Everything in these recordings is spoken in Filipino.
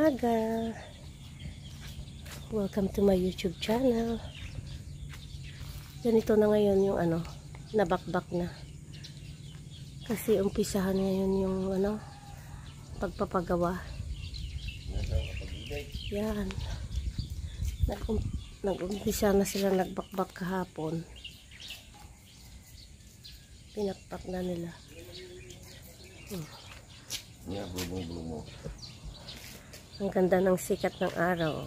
umaga. Welcome to my YouTube channel. Ganito na ngayon yung nabakbak na. Kasi umpisahan ngayon yung pagpapagawa. Yan. Nag-umpisa na sila nagbakbak kahapon. Pinakpak na nila. Bulong mo. Ang ganda ng sikat ng araw.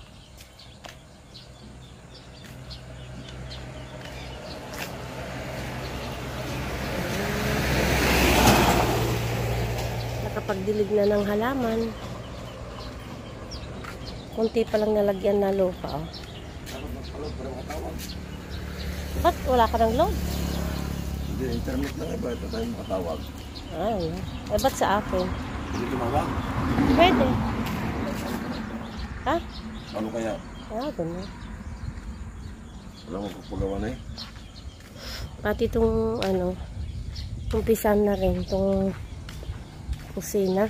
Nakapagdilig na ng halaman. Kunti pa lang nalagyan na lupa. Ba't wala ka ng load? Hindi, internet lang ba? Ito tayo makatawag. Ba't sa akin? Hindi tumawag? Pwede. Ha? Ano kaya? Ganun. Wala mo pagpagawa na eh. Pati itong umpisan na rin itong kusina.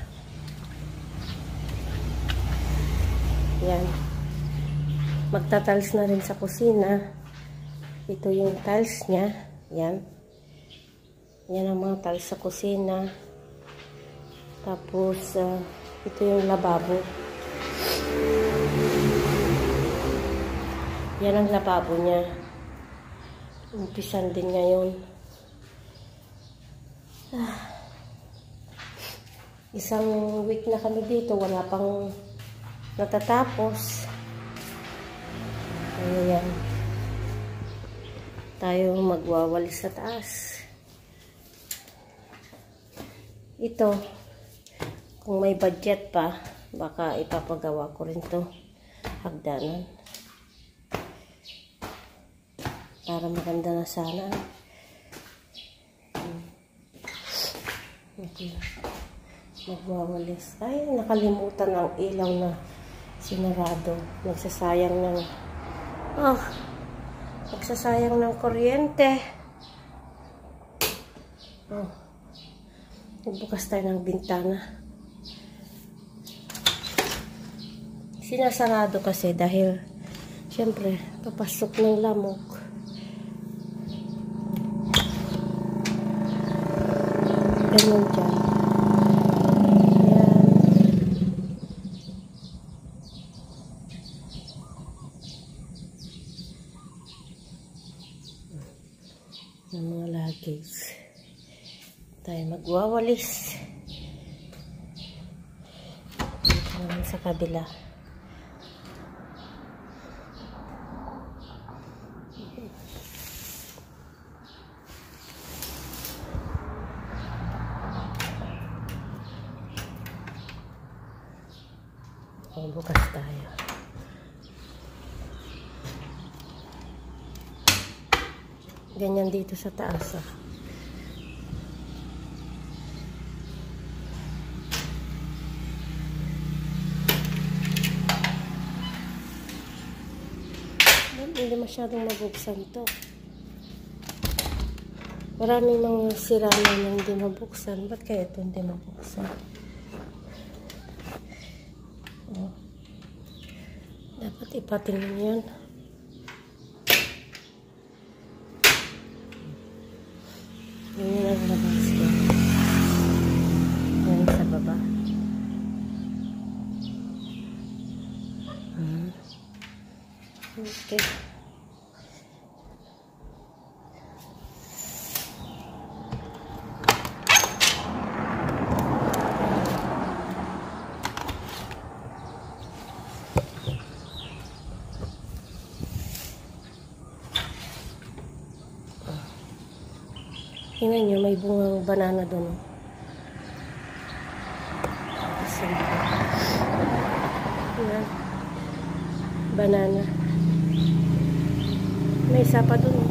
Yan. Magta-tiles na rin sa kusina. Ito yung tiles niya. Yan. Yan ang mga tiles sa kusina. Tapos, ito yung lababo. Yan ang lababo niya. Umpisan din ngayon. Isang week na kami dito. Wala pang natatapos. Ayan. Tayo magwawalis sa taas. Ito. Kung may budget pa, baka ipapagawa ko rin to hagdanan. Para maganda na sana. Okay. Magwawalis. Ay, nakalimutan ang ilaw na sinarado. Nagsasayang ng kuryente. Nagbukas tayo ng bintana. Sinasarado kasi dahil syempre papasok ng lamok. Ganyan dyan. Yan. Ng mga luggage. Tayo magwawalis. Dito naman sa kabila. Bukas tayo. Ganyan dito sa taas. Hindi masyadong mabuksan to. Maraming mga sira na hindi mabuksan. Ba't kaya ito hindi mabuksan? Dapat ipatingin yan. Yan ang labas ko. Yan sa baba. Okay. Tingnan nyo, may bungang banana doon. Tingnan. Banana. May isa pa doon.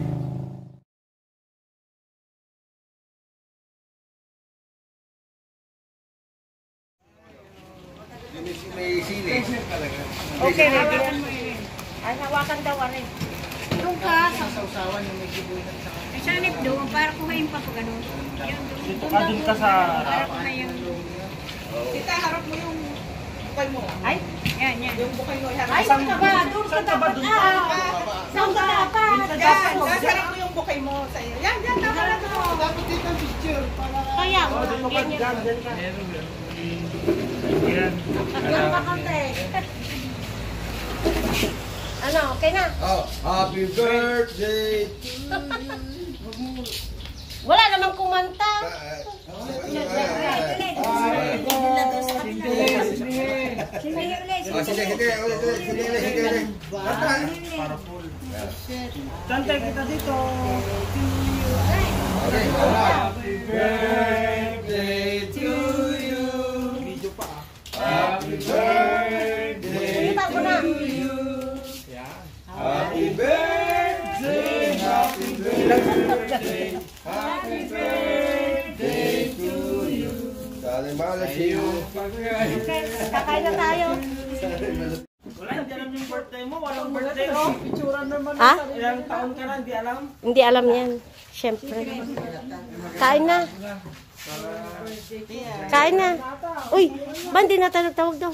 May sili. Okay, ready. Ay, hawakan daw rin. Doon ka. Sausawan yung may gibuhin at saka. Ay, sanip doon. Para kumain pa po ganun. Dito ka dun ka sa... Para kumain. Tita, harap mo yung bukay mo. Ay, yan, yan. Yung bukay mo. Yan. Ay, saan ka ba? Doon ka dapat. Saan ka dapat? Yan, sarap mo yung bukay mo sa iyo. Yan, yan, tama na to. Dapat dito ang picture. Kaya mo, ganyan. Yan ka konti. Ano, okay na? Oh, happy birthday to Wala namang kumanta. Kantay kita dito. Happy birthday to you. Video pa. Happy birthday Kita ko na. Happy birthday, happy birthday, happy birthday to you. Dali malas iyo. Kakain na tayo. Wala, hindi alam yung birthday mo. Walang birthday, oh. Picturean naman. Ha? Ilang taon ka na, hindi alam. Hindi alam yan. Siyempre. Kain na. Kain na. Uy, ba hindi na tayo nagtawag daw?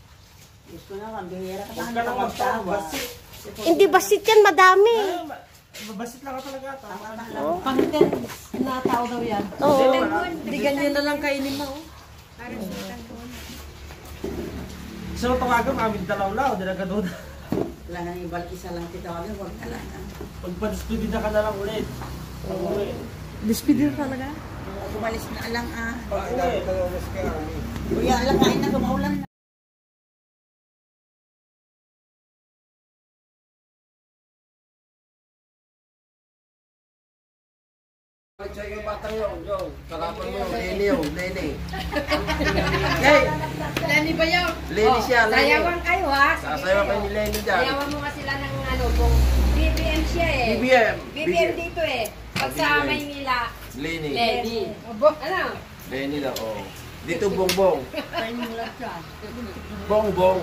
Huwag ka lang magtawag. Hindi basit yan, madami. Babasit lang ka talaga. Tama na. Oh. Pangit na tao daw yan. Oo. Hindi ganyan na lang kainin mo. So, tawagan kami dalaw-law. Di na ka doon. Wala nang ibal isa lang kita wala, huwag na lang. Pagpa-despedida ka na lang ulit. Pag-uwi. Despedida talaga? Umalis na lang ah. Pag-uwi. Kuya, alam kain na kumaulan na. Check yung batang yun, Jong. Kalapan mo yung Lenny yun, Lenny. Lenny ba yun? Lenny siya, Lenny. Sayawan kayo ha? Sasayaw kayo ni Lenny dyan. Sayawan mo nga sila ng ano, kung BBM siya eh. BBM. BBM dito eh. Pag sa Maynila, Lenny. Lenny. Ano? Lenny lang, oh. Dito bongbong. Bongbong.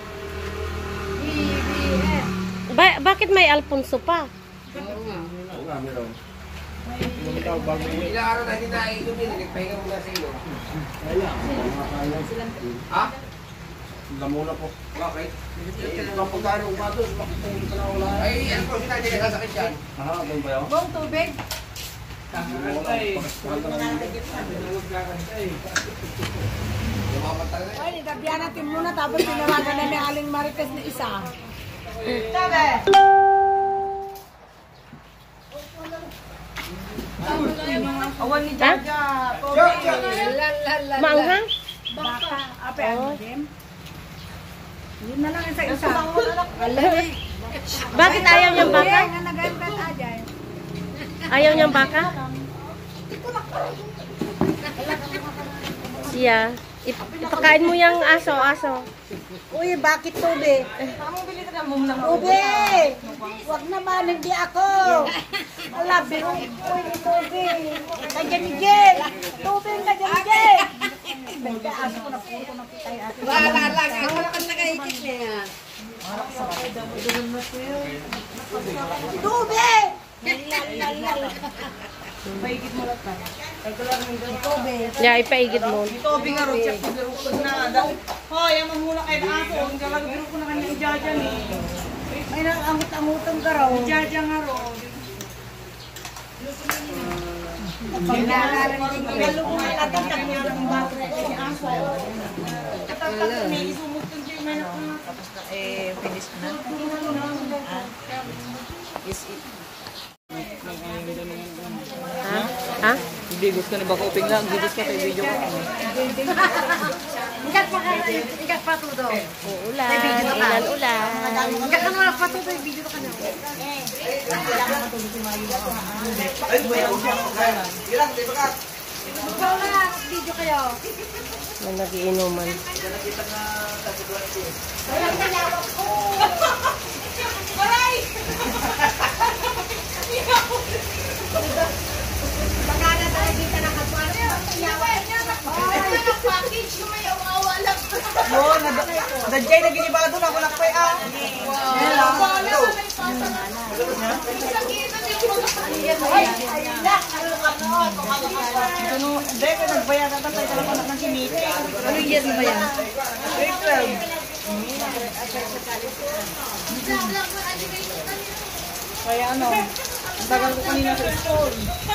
BBM. Bakit may Alfonso pa? Oo nga, meron. Ilang araw na kinain ko din, nagpahinga muna sa iyo. Ha? Lamuna po. Bakit? Kapag gano'ng umatos, bakit hindi ka na wala? Ay, ano po, hindi nakasakit yan. Doon ba yun? Bong tubig. Ay, nitabihan natin muna tapos tinawagan na ni Aling Marites na isa. Sabi! Awan ni Jaja. Maanghang? Baka. Ape, ano din? Yun na lang yung sa isa. Bakit ayaw niyang baka? Ay, nagaganda ajay. Ayaw niyang baka? Siya. Ipakain mo yung aso. Uy, bakit tubig? Tubig! Huwag naman, hindi ako. Wala, biro. Uy, tubig. Nandiyan ni Jel. Tubig, nandiyan ni Jel. Benda, aso ko na po na pitay aso. Wala lang. Ako lang ang nakaikit niya. Tubig! Yeah, ipaigid mo. Tubig nga ron, check biro ko na. Hoy, ang mamula kay na aso. Ang galang biro ko na kanya ijaja ni. May nang-amot-amotong ka raw. Ijaja nga ron. Pagkalukuhan natin kanya ng bato ni aso. Katatapos may isumutong dyan. May nakunat. Tapos na, finish na. Is it? Ha? Hindi, gusto na ba koping lang? Hindi gusto kay video ko. Ikat pa to daw. Uulan. Ulan. Ikat ka na pa to yung video to ka na. Ikaw na, video kayo. May nagiinuman. Pagkana tayo dito nakapano. Package yung may awawa lang. Oo, dadjay na ginibado na. Wala ko ah. Ano, hindi, kung nagbayaran ka tayo talaga ng siniti. Ano year na ba yan? April. Kaya ano, ang tagal ko kanina sa school.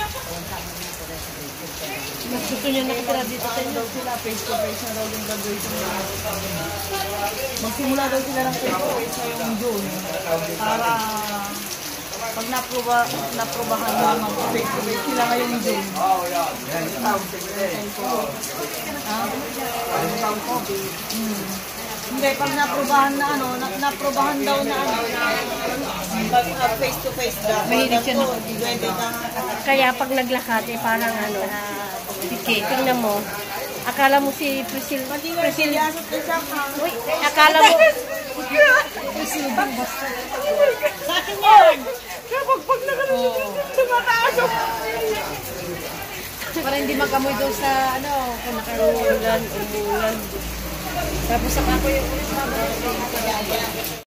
Mas gusto niya nakatira dito sa inyo. Daw sila, face to face na daw yung graduation nila. Magsimula daw sila ng face to face ngayong June. Para pag naprobahan na mag-face to face sila ngayong June. Hindi, pag naprobahan na ano, naprobahan daw na ano, pag face to face daw. Mahilig siya na. Kaya pag naglakad, parang ano, tingnan mo, akala mo si Priscilla. Uy, akala mo. Priscilla basta. Sa akin yan! Pag nagano'n, tumataas ako. Para hindi mag-amoy daw sa ano, kung Umulan. Tapos saka ko yung ulit